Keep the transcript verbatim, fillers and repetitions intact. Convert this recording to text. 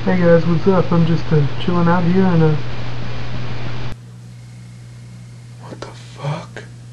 Hey guys, what's up? I'm just uh, chilling out here and uh What the fuck?